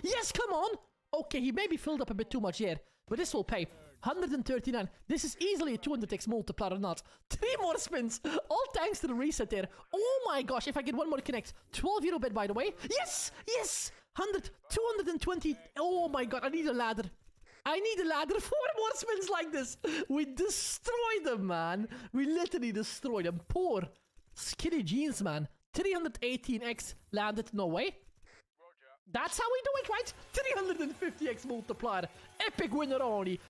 Yes, come on. Okay, he maybe filled up a bit too much here, but this will pay. 139. This is easily a 200x multiplier or not. 3 more spins. All thanks to the reset there. Oh my gosh, if I get one more connect. 12 euro bet, by the way. Yes, yes. 100, 220. Oh my god, I need a ladder. I need a ladder. 4 more spins like this. We destroyed them, man. We literally destroyed them. Poor skinny jeans, man. 318x landed. No way. That's how we do it, right? 350x multiplier. Epic winner only.